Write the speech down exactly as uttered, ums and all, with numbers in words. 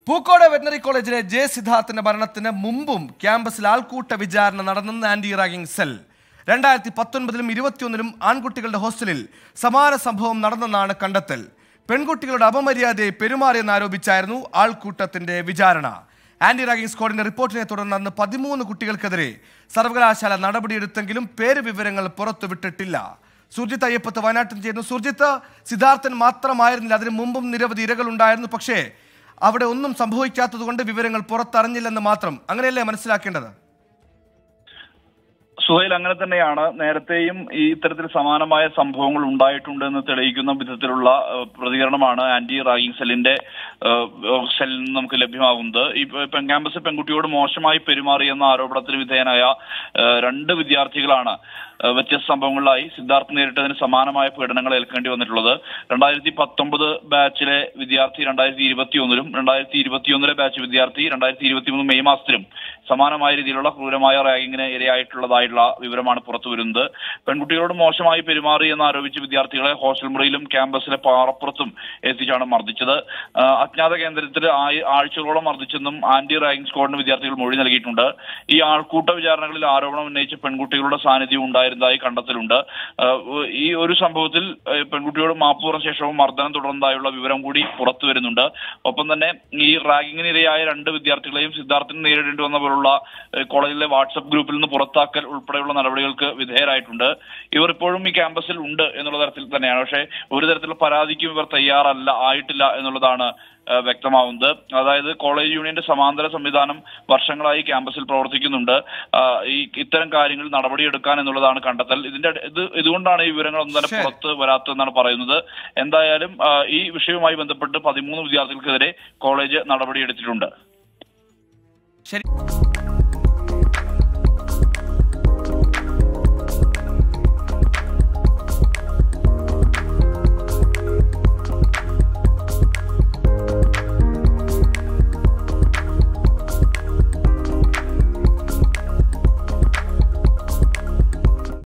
Pookode veterinary കോളേജിലെ J സിദ്ധാർത്ഥിന്റെ മരണത്തിന് മുമ്പും ക്യാമ്പസിൽ ആൾക്കൂട്ട വിചാരണ നടന്നെന്ന് ആന്റി റാഗിംഗ് സെൽ. രണ്ടായിരത്തി പത്തൊൻപതിലും ഇരുപത്തിയൊന്നിലും ആൺകുട്ടികളുടെ ഹോസ്റ്റലിൽ സമാന സംഭവം നടന്നെന്നാണ് കണ്ടെത്തൽ. പെൺകുട്ടികളുടെ അപമര്യാദയെ പെരുമാറിയെന്ന് ആരോപിച്ചായിരുന്നു ആൾക്കൂട്ടത്തിന്റെ വിചാരണ. ആന്റി റാഗിംഗ് സ്ക്വാഡിന്റെ റിപ്പോർട്ടിനെ തുടർന്ന് അന്ന് പതിമൂന്ന് കുട്ടികൾക്കെതിരെ സർവകലാശാല നടപടിയെടുത്തെങ്കിലും പേര് വിവരങ്ങൾ പുറത്തുവിട്ടിട്ടില്ല. സുർജിത്ത് അയ്യപ്പത്ത് വയനാട്ടിൽ ചെയ്യുന്നു. സുർജിത്ത്, സിദ്ധാർത്ഥൻ മാത്രമായിരുന്നില്ല, അതിനു മുമ്പും നിരവധി ഇരകൾ ഉണ്ടായിരുന്നു. പക്ഷേ അവിടെ ഒന്നും സംഭവിക്കാത്തത് കൊണ്ട് വിവരങ്ങൾ പുറത്തറിഞ്ഞില്ലെന്ന് മാത്രം, അങ്ങനെയല്ലേ മനസ്സിലാക്കേണ്ടത്? സുഹൈൽ, അങ്ങനെ തന്നെയാണ്. നേരത്തെയും ഈ ഇത്തരത്തിൽ സമാനമായ സംഭവങ്ങൾ ഉണ്ടായിട്ടുണ്ടെന്ന് തെളിയിക്കുന്ന വിധത്തിലുള്ള പ്രതികരണമാണ് ആന്റി റാഗിംഗ് സെല്ലിന്റെ സെല്ലിൽ നിന്ന് നമുക്ക് ലഭ്യമാകുന്നത്. ഈ ക്യാമ്പസ് പെൺകുട്ടിയോട് മോശമായി പെരുമാറിയെന്ന ആരോപണത്തിന് വിധേയനായ രണ്ട് വിദ്യാർത്ഥികളാണ് വ്യത്യസ്ത സംഭവങ്ങളിലായി സിദ്ധാർത്ഥ് നേരിട്ടതിന് സമാനമായ പീഡനങ്ങൾ ഏൽക്കേണ്ടി വന്നിട്ടുള്ളത്. രണ്ടായിരത്തി പത്തൊമ്പത് ബാച്ചിലെ വിദ്യാർത്ഥി രണ്ടായിരത്തി ഇരുപത്തി ഒന്നിലും രണ്ടായിരത്തി ഇരുപത്തിയൊന്നിലെ ബാച്ച് വിദ്യാർത്ഥി രണ്ടായിരത്തി ഇരുപത്തി മൂന്ന് മെയ് മാസത്തിലും സമാനമായ രീതിയിലുള്ള ക്രൂരമായ റാഗിങ്ങിന് ഇരയായിട്ടുള്ളതായിട്ടുള്ള വിവരമാണ് പുറത്തുവരുന്നത്. പെൺകുട്ടികളോട് മോശമായി പെരുമാറി എന്ന് ആരോപിച്ച വിദ്യാർത്ഥികളെ ഹോസ്റ്റൽ മുറിയിലും ക്യാമ്പസിലെ പാറപ്പുറത്തും എത്തിച്ചാണ് മർദ്ദിച്ചത്. അജ്ഞാത കേന്ദ്രത്തിൽ ആഴ്ചകളോളം മർദ്ദിച്ചെന്നും ആന്റി റാഗിംഗ് സ്ക്വാഡിന് വിദ്യാർത്ഥികൾ മൊഴി നൽകിയിട്ടുണ്ട്. ഈ ആൾക്കൂട്ട വിചാരണകളിൽ ആരോപണം ഉന്നയിച്ച പെൺകുട്ടികളുടെ സാന്നിധ്യം ഉണ്ടായിരുന്നതായി കണ്ടെത്തലുണ്ട്. ഈ ഒരു സംഭവത്തിൽ പെൺകുട്ടിയോട് മാപ്പ് പറഞ്ഞ ശേഷവും മർദ്ദനം തുടർന്നതായുള്ള വിവരം കൂടി പുറത്തു വരുന്നുണ്ട്. ഒപ്പം തന്നെ ഈ റാഗിങ്ങിനിരയായ രണ്ട് വിദ്യാർത്ഥികളെയും സിദ്ധാർത്ഥിന് നേരിടേണ്ടി വന്ന പോലുള്ള കോളേജിലെ വാട്സ്ആപ്പ് ഗ്രൂപ്പിൽ നിന്ന് പുറത്താക്കൽ ഉൾപ്പെടെയുള്ള നടപടികൾക്ക് വിധേയരായിട്ടുണ്ട്. ഇവർ ഇപ്പോഴും ഈ ക്യാമ്പസിൽ ഉണ്ട് എന്നുള്ള തരത്തിൽ തന്നെയാണ്. പക്ഷേ ഒരു തരത്തിലുള്ള പരാതിക്കും ഇവർ തയ്യാറല്ല ആയിട്ടില്ല എന്നുള്ളതാണ് വ്യക്തമാവുന്നത്. അതായത് കോളേജ് യൂണിയന്റെ സമാന്തര സംവിധാനം വർഷങ്ങളായി ക്യാമ്പസിൽ പ്രവർത്തിക്കുന്നുണ്ട്. ഈ ഇത്തരം കാര്യങ്ങൾ നടപടിയെടുക്കാൻ എന്നുള്ളതാണ് കണ്ടെത്തൽ. ഇതിന്റെ ഇത് ഇതുകൊണ്ടാണ് ഈ വിവരങ്ങളൊന്നും തന്നെ പുറത്ത് വരാത്തതെന്നാണ് പറയുന്നത്. എന്തായാലും ഈ വിഷയവുമായി ബന്ധപ്പെട്ട് പതിമൂന്ന് വിദ്യാർത്ഥികൾക്കെതിരെ കോളേജ് നടപടിയെടുത്തിട്ടുണ്ട്. ശരി.